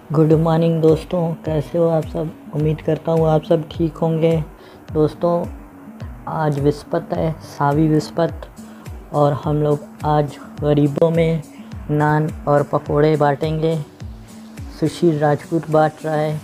Good morning दोस्तों, कैसे हो आप सब। उम्मीद करता हूँ आप सब ठीक होंगे। दोस्तों आज विस्पत है, सावी विस्पत, और हम लोग आज गरीबों में नान और पकोड़े बांटेंगे। सुशील राजपूत बांट रहा है।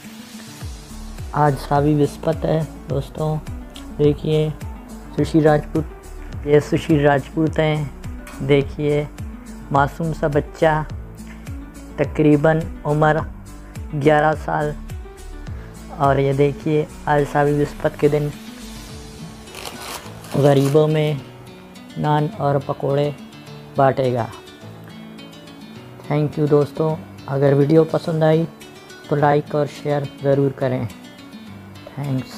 आज सावी विस्पत है दोस्तों। देखिए सुशील राजपूत, ये सुशील राजपूत हैं। देखिए मासूम सा बच्चा, तकरीबन उम्र 11 साल। और ये देखिए आज सावी विस्पत के दिन गरीबों में नान और पकोड़े बांटेगा। थैंक यू दोस्तों। अगर वीडियो पसंद आई तो लाइक और शेयर ज़रूर करें। थैंक्स।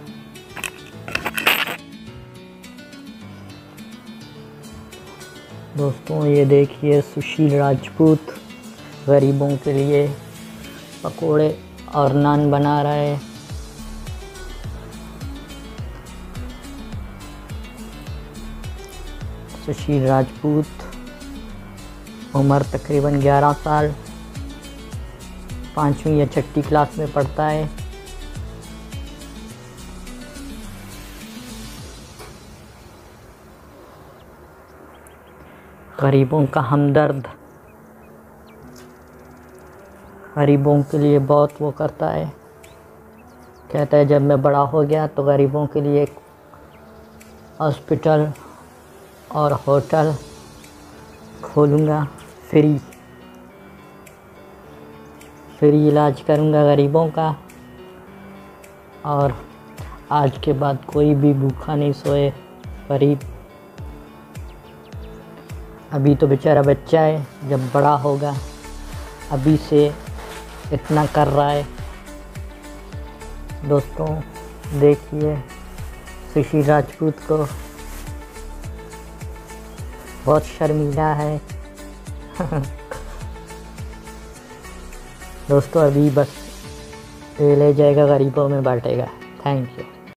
दोस्तों ये देखिए सुशील राजपूत गरीबों के लिए पकोड़े और नान बना रहा है। सुशील राजपूत, उम्र तकरीबन 11 साल, 5वीं या 6ठी क्लास में पढ़ता है। गरीबों का हमदर्द, गरीबों के लिए बहुत वो करता है। कहता है जब मैं बड़ा हो गया तो गरीबों के लिए एक हॉस्पिटल और होटल खोलूँगा, फ्री इलाज करूँगा गरीबों का। और आज के बाद कोई भी भूखा नहीं सोए गरीब। अभी तो बेचारा बच्चा है, जब बड़ा होगा अभी से इतना कर रहा है। दोस्तों देखिए सुशील राजपूत को बहुत शर्मिला है। दोस्तों अभी बस ले जाएगा, गरीबों में बांटेगा। Thank you.